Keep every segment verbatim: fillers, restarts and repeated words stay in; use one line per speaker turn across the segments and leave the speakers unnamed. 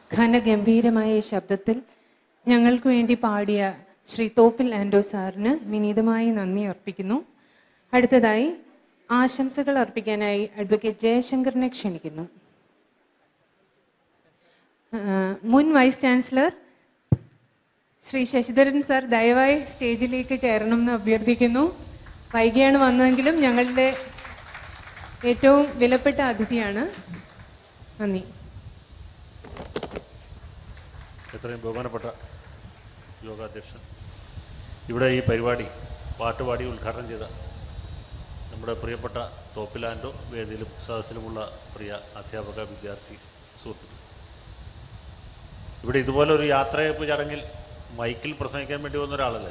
ഘനഗംഭീരമായ ഈ ശബ്ദത്തിൽ ഞങ്ങൾക്ക് വേണ്ടി പാടിയ ശ്രീ തോപ്പിൽ ആൻഡോ സാറിന് വിനീതമായി നന്ദി അർപ്പിക്കുന്നു. അടുത്തതായി ആശംസകൾ അർപ്പിക്കാനായി അഡ്വക്കേറ്റ് ജയശങ്കറിനെ ക്ഷണിക്കുന്നു. മുൻ vice chancellor Shri Sasidharan sir ദയവായി സ്റ്റേജിലേക്ക് കയറണം എന്ന് അഭ്യർത്ഥിക്കുന്നു. വൈകിയാണ് വന്നതെങ്കിലും ഞങ്ങളുടെ ഏറ്റവും വിലപ്പെട്ട അതിഥിയാണ്. നന്ദി.
എത്രയും ബഹുമാനപ്പെട്ട യോഗാധ്യക്ഷൻ, ഇവിടെ ഈ പരിപാടി പാട്ടുപാടി ഉദ്ഘാടനം ചെയ്ത നമ്മുടെ പ്രിയപ്പെട്ട തോപ്പിലാൻഡോ, വേദിയിലും സദസ്സിലുമുള്ള പ്രിയ അധ്യാപക വിദ്യാർത്ഥി സുഹൃത്തുക്കൾ, ഇവിടെ ഇതുപോലൊരു യാത്രയപ്പ് ചടങ്ങിൽ മൈക്കിൽ പ്രസംഗിക്കാൻ വേണ്ടി വന്ന ഒരാളല്ല.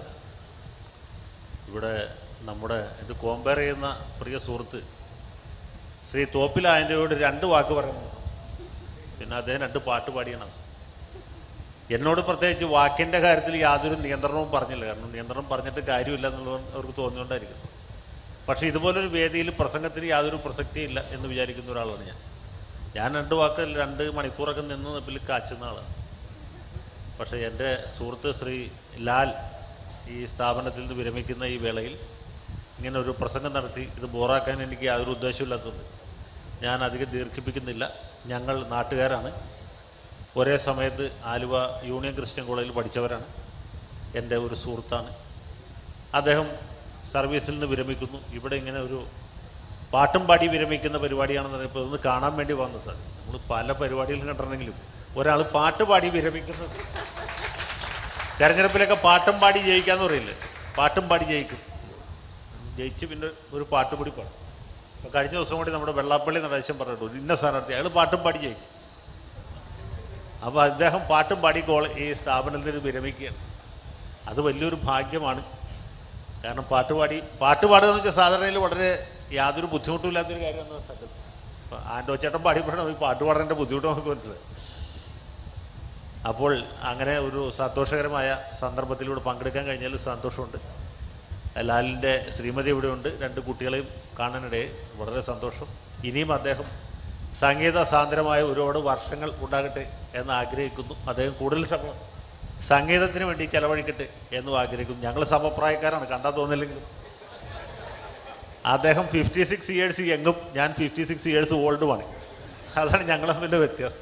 ഇവിടെ നമ്മുടെ ഇത് കോമ്പയർ ചെയ്യുന്ന പ്രിയ സുഹൃത്ത് ശ്രീ തോപ്പിലാൻഡോയോട് രണ്ട് വാക്ക് പറയുന്നു, പിന്നെ അദ്ദേഹം രണ്ട് പാട്ട് പാടിയാണ് അവസ്ഥ. എന്നോട് പ്രത്യേകിച്ച് വാക്കിൻ്റെ കാര്യത്തിൽ യാതൊരു നിയന്ത്രണവും പറഞ്ഞില്ല, കാരണം നിയന്ത്രണം പറഞ്ഞിട്ട് കാര്യമില്ല എന്നുള്ളത് അവർക്ക് തോന്നിയോണ്ടായിരിക്കും. പക്ഷേ ഇതുപോലൊരു വേദിയിൽ പ്രസംഗത്തിന് യാതൊരു പ്രസക്തിയില്ല എന്ന് വിചാരിക്കുന്ന ഒരാളാണ് ഞാൻ. ഞാൻ രണ്ട് വാക്ക് രണ്ട് മണിക്കൂറൊക്കെ നിന്ന് നിപ്പിൽ കാച്ചുന്ന ആളാണ്. പക്ഷേ എൻ്റെ സുഹൃത്ത് ശ്രീ ലാൽ ഈ സ്ഥാപനത്തിൽ നിന്ന് വിരമിക്കുന്ന ഈ വേളയിൽ ഇങ്ങനെ ഒരു പ്രസംഗം നടത്തി ഇത് ബോറാക്കാൻ എനിക്ക് യാതൊരു ഉദ്ദേശമില്ലാത്തതുകൊണ്ട് ഞാൻ അധികം ദീർഘിപ്പിക്കുന്നില്ല. ഞങ്ങൾ നാട്ടുകാരാണ്, ഒരേ സമയത്ത് ആലുവ യൂണിയൻ ക്രിസ്ത്യൻ കോളേജിൽ പഠിച്ചവരാണ്. എൻ്റെ ഒരു സുഹൃത്താണ്. അദ്ദേഹം സർവീസിൽ നിന്ന് വിരമിക്കുന്നു. ഇവിടെ ഇങ്ങനെ ഒരു പാട്ടും പാടി വിരമിക്കുന്ന പരിപാടിയാണെന്ന് പറയുമ്പോൾ ഒന്ന് കാണാൻ വേണ്ടി വന്നു സാർ. നമ്മൾ പല പരിപാടികളും കണ്ടിട്ടുണ്ടെങ്കിലും ഒരാൾ പാട്ട് പാടി വിരമിക്കുന്നത്, തെരഞ്ഞെടുപ്പിലൊക്കെ പാട്ടും പാടി ജയിക്കാന്ന് പറയില്ലേ, പാട്ടും പാടി ജയിക്കും. ജയിച്ച് പിന്നെ ഒരു പാട്ട് കൂടി പാടും. അപ്പോൾ കഴിഞ്ഞ ദിവസം കൂടി നമ്മുടെ വെള്ളാപ്പള്ളി നടേശൻ പറഞ്ഞിട്ടു ഇന്ന സ്ഥാനാർത്ഥി അയാൾ പാട്ടും പാടി ജയിക്കും. അപ്പോൾ അദ്ദേഹം പാട്ടും പാടി കോള ഈ സ്ഥാപനത്തിൽ വിരമിക്കുകയാണ്. അത് വലിയൊരു ഭാഗ്യമാണ്. കാരണം പാട്ടുപാടി പാട്ട് പാടുക എന്ന് വെച്ചാൽ സാധാരണയിൽ വളരെ യാതൊരു ബുദ്ധിമുട്ടുമില്ലാത്തൊരു കാര്യമെന്ന് സത്യം. അപ്പോൾ ആൻഡോ ചേട്ടൻ പാടിപ്പോഴാണ് ഈ പാട്ട് പാടേണ്ട ബുദ്ധിമുട്ട് നമുക്ക് മനസ്സിലായി. അപ്പോൾ അങ്ങനെ ഒരു സന്തോഷകരമായ സന്ദർഭത്തിലൂടെ പങ്കെടുക്കാൻ കഴിഞ്ഞാൽ സന്തോഷമുണ്ട്. ലാലിൻ്റെ ശ്രീമതി ഇവിടെയുണ്ട്, രണ്ട് കുട്ടികളെയും കാണാനിടയിൽ വളരെ സന്തോഷം. ഇനിയും അദ്ദേഹം സംഗീത സാന്ദ്രമായ ഒരുപാട് വർഷങ്ങൾ ഉണ്ടാകട്ടെ എന്ന് ആഗ്രഹിക്കുന്നു. അദ്ദേഹം കൂടുതൽ സമയം സംഗീതത്തിന് വേണ്ടി ചെലവഴിക്കട്ടെ എന്നും ആഗ്രഹിക്കുന്നു. ഞങ്ങൾ സമപ്രായക്കാരാണ്, കണ്ടാൽ തോന്നില്ലെങ്കിലും. അദ്ദേഹം ഫിഫ്റ്റി സിക്സ് ഇയേഴ്സ് യങ്ങും ഞാൻ ഫിഫ്റ്റി സിക്സ് ഇയേഴ്സ് ഓൾഡുമാണ്. അതാണ് ഞങ്ങൾ തമ്മിൻ്റെ വ്യത്യാസം.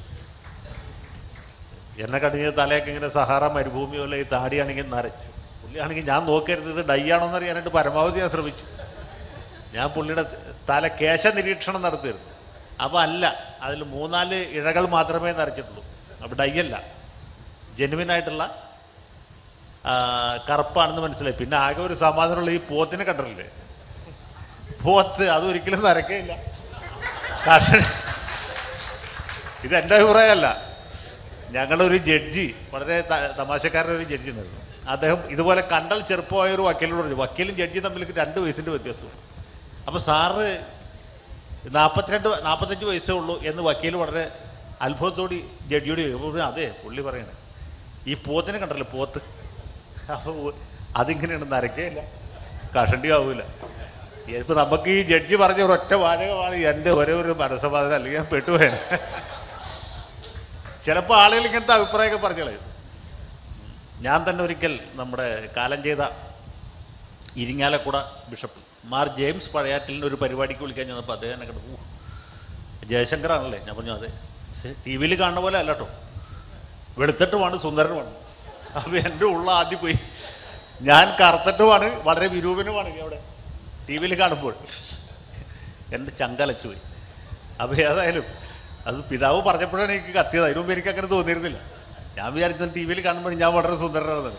എന്നെ കടിഞ്ഞ തലയൊക്കെ ഇങ്ങനെ സഹാറ മരുഭൂമി പോലെ ഈ താടിയാണെങ്കിൽ നരച്ചു. പുള്ളിയാണെങ്കിൽ ഞാൻ നോക്കരുത് ഇത് ഡൈ ആണോന്ന് അറിയാനായിട്ട് പരമാവധി ഞാൻ ശ്രമിച്ചു. ഞാൻ പുള്ളിയുടെ തല കേശ നിരീക്ഷണം നടത്തിയിരുന്നു. അപ്പോൾ അല്ല, അതിൽ മൂന്നാല് ഇഴകൾ മാത്രമേ നരച്ചിട്ടുള്ളൂ. അപ്പോൾ ഡൈ അല്ല, ജെനുവിനായിട്ടുള്ള കറുപ്പാണെന്ന് മനസ്സിലായി. പിന്നെ ആകെ ഒരു സമാധാനമുള്ള ഈ പോത്തിനെ കണ്ടിട്ടില്ലേ, പോത്ത് അതൊരിക്കലും നരക്കയില്ല. കാരണം ഇതെൻ്റെ അഭിപ്രായമല്ല, ഞങ്ങളൊരു ജഡ്ജി, വളരെ തമാശക്കാരനൊരു ജഡ്ജി ഉണ്ടായിരുന്നു. അദ്ദേഹം ഇതുപോലെ കണ്ടൽ ചെറുപ്പമായ ഒരു വക്കീലിനോട് പറഞ്ഞു, വക്കീലും ജഡ്ജിയും തമ്മിൽ രണ്ട് വയസ്സിൻ്റെ വ്യത്യാസവും. അപ്പോൾ സാറ് നാൽപ്പത്തിരണ്ട് നാൽപ്പത്തഞ്ച് വയസ്സേ ഉള്ളൂ എന്ന് വക്കീൽ വളരെ അത്ഭുതത്തോടെ ജഡ്ജിയോട് ചോദിക്കും. അതെ, പുള്ളി പറയണേ ഈ പോത്തിനെ കണ്ടല്ലോ, പോത്ത്. അപ്പോൾ അതിങ്ങനെയാണ്, നരക്കുകയില്ല, കഷണ്ടി ആവില്ല. ഇപ്പോൾ നമുക്ക് ഈ ജഡ്ജി പറഞ്ഞ ഒരൊറ്റ വാചകമാണ് എൻ്റെ ഒരേ ഒരു മനസ്സമാധാനം, അല്ലെങ്കിൽ ഞാൻ പെട്ടുപോയത്. ചിലപ്പോൾ ആളുകൾ ഇങ്ങനത്തെ അഭിപ്രായമൊക്കെ പറഞ്ഞോളൂ. ഞാൻ തന്നെ ഒരിക്കൽ നമ്മുടെ കാലം ചെയ്ത ഇരിങ്ങാലക്കുട ബിഷപ്പ് മാർ ജെയിംസ് പഴയാറ്റിലിൻ്റെ ഒരു പരിപാടിക്ക് വിളിക്കാൻ ചെന്നപ്പോൾ അദ്ദേഹം എന്നെ കണ്ടു, ഊ ജയശങ്കറാണല്ലേ? ഞാൻ പറഞ്ഞു അതെ. ടി വിയിൽ കാണുന്ന പോലെ അല്ല കേട്ടോ, വെളുത്തിട്ടുമാണ് സുന്ദരനുമാണ്. അപ്പോൾ എൻ്റെ ഉള്ള ആദ്യം പോയി, ഞാൻ കറുത്തിട്ടുമാണ് വളരെ വിരൂപനുമാണ് അവിടെ ടി വിയിൽ കാണുമ്പോൾ. എൻ്റെ ചങ്കലച്ചു പോയി. അപ്പോൾ ഏതായാലും അത് പിതാവ് പറഞ്ഞപ്പോഴാണ് എനിക്ക് കത്തിയത്. അതിന് മുമ്പ് എനിക്ക് അങ്ങനെ തോന്നിയിരുന്നില്ല. ഞാൻ വിചാരിച്ചത് ടി വിയിൽ കാണുമ്പോൾ ഞാൻ വളരെ സുന്ദരനാണെന്നത്.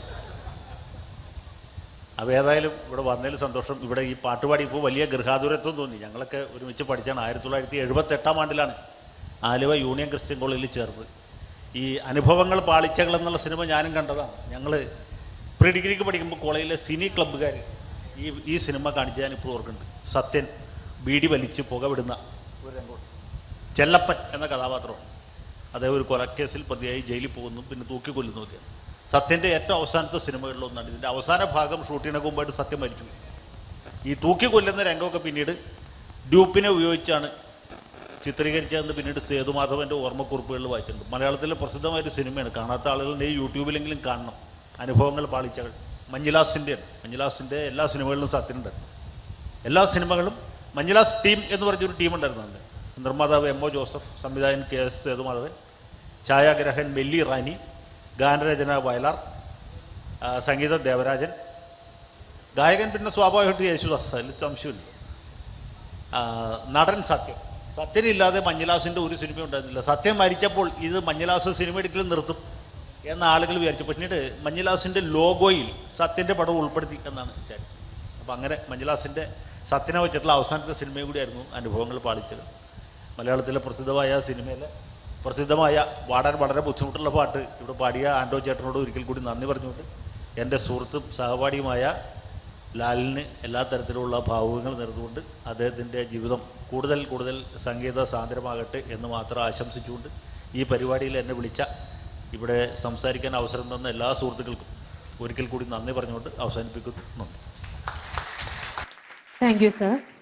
അപ്പോൾ ഏതായാലും ഇവിടെ വന്നതിൽ സന്തോഷം. ഇവിടെ ഈ പാട്ടുപാടി ഇപ്പോൾ വലിയ ഗൃഹാതുരത്വം തോന്നി. ഞങ്ങളൊക്കെ ഒരുമിച്ച് പഠിച്ചാണ്. ആയിരത്തി തൊള്ളായിരത്തി എഴുപത്തെട്ടാം ആണ്ടിലാണ് ആലുവ യൂണിയൻ ക്രിസ്ത്യൻ കോളേജിൽ ചേർന്നത്. ഈ അനുഭവങ്ങൾ പാളിച്ചകൾ എന്നുള്ള സിനിമ ഞാനും കണ്ടതാണ്. ഞങ്ങൾ പ്രീ ഡിഗ്രിക്ക് പഠിക്കുമ്പോൾ കോളേജിലെ സിനി ക്ലബ്ബുകാർ ഈ ഈ സിനിമ കാണിച്ച് ഞാനിപ്പോൾ ഓർക്കുന്നുണ്ട്. സത്യൻ ബീഡി വലിച്ച് പുകവിടുന്ന ഒരു രംഗം, ചെല്ലപ്പൻ എന്ന കഥാപാത്രമാണ്. അദ്ദേഹം ഒരു കൊലക്കേസിൽ പ്രതിയായി ജയിലിൽ പോകുന്നു, പിന്നെ തൂക്കിക്കൊല്ലുന്നു ഒക്കെയാണ്. സത്യൻ്റെ ഏറ്റവും അവസാനത്തെ സിനിമകളിലൊന്നാണ്. ഇതിൻ്റെ അവസാന ഭാഗം ഷൂട്ടിനൊക്കെ മുമ്പായിട്ട് സത്യം മരിച്ചു. ഈ തൂക്കിക്കൊല്ലുന്ന രംഗമൊക്കെ പിന്നീട് ഡ്യൂപ്പിനെ ഉപയോഗിച്ചാണ് ചിത്രീകരിച്ചതെന്ന് പിന്നീട് സേതുമാധവൻ്റെ ഓർമ്മക്കുറിപ്പുകളിൽ വായിച്ചിട്ടുണ്ട്. മലയാളത്തിലെ പ്രസിദ്ധമായൊരു സിനിമയാണ്, കാണാത്ത ആളുകളുടെ യൂട്യൂബിലെങ്കിലും കാണണം. അനുഭവങ്ങൾ പാളിച്ചകൾ. മഞ്ജുലാസിൻ്റെയാണ്. മഞ്ജുലാസിൻ്റെ എല്ലാ സിനിമകളിലും സത്യനുണ്ട്. എല്ലാ സിനിമകളും മഞ്ജുലാസ് ടീം എന്ന് പറഞ്ഞൊരു ടീമുണ്ടായിരുന്നു അന്ന്. നിർമ്മാതാവ് എം ഒ ജോസഫ്, സംവിധായകൻ കെ എസ് സേതുമാധവൻ, ഛായാഗ്രഹൻ മെല്ലി റാണി, ഗാനരചന വയലാർ, സംഗീതം ദേവരാജൻ, ഗായകൻ പിന്നെ സ്വാഭാവികമായിട്ട് യേശുദാസ്, അതിൽ സംശയമില്ല. നടൻ സത്യം. സത്യനില്ലാതെ മഞ്ജുലാസിൻ്റെ ഒരു സിനിമ ഉണ്ടായിരുന്നില്ല. സത്യം മരിച്ചപ്പോൾ ഇത് മഞ്ജുലാസ് സിനിമ എടുക്കലും നിർത്തും എന്ന ആളുകൾ വിചാരിച്ചു. പിന്നീട് മഞ്ജുലാസിൻ്റെ ലോഗോയിൽ സത്യൻ്റെ പടം ഉൾപ്പെടുത്തി എന്നാണ് വിചാരിച്ചത്. അപ്പം അങ്ങനെ മഞ്ജുലാസിൻ്റെ സത്യനെ വെച്ചിട്ടുള്ള അവസാനത്തെ സിനിമയും കൂടിയായിരുന്നു അനുഭവങ്ങൾ പാളിച്ചത്. മലയാളത്തിലെ പ്രസിദ്ധമായ സിനിമയിലെ പ്രസിദ്ധമായ പാടാൻ വളരെ ബുദ്ധിമുട്ടുള്ള പാട്ട് ഇവിടെ പാടിയ ആൻഡോ ചേട്ടനോട് ഒരിക്കൽ കൂടി നന്ദി പറഞ്ഞുകൊണ്ട് എൻ്റെ സുഹൃത്തും സഹപാഠിയുമായ ലാലിന് എല്ലാ തരത്തിലുള്ള ഭാവുകങ്ങൾ നേർന്നുകൊണ്ട് അദ്ദേഹത്തിൻ്റെ ജീവിതം കൂടുതൽ കൂടുതൽ സംഗീത സാന്ദ്രമാകട്ടെ എന്ന് മാത്രം ആശംസിച്ചുകൊണ്ട് ഈ പരിപാടിയിൽ എന്നെ വിളിച്ച, ഇവിടെ സംസാരിക്കാൻ അവസരം തന്ന എല്ലാ സുഹൃത്തുക്കൾക്കും ഒരിക്കൽ കൂടി നന്ദി പറഞ്ഞുകൊണ്ട് അവസാനിപ്പിക്കുന്നു. നന്ദി.
Thank you sir.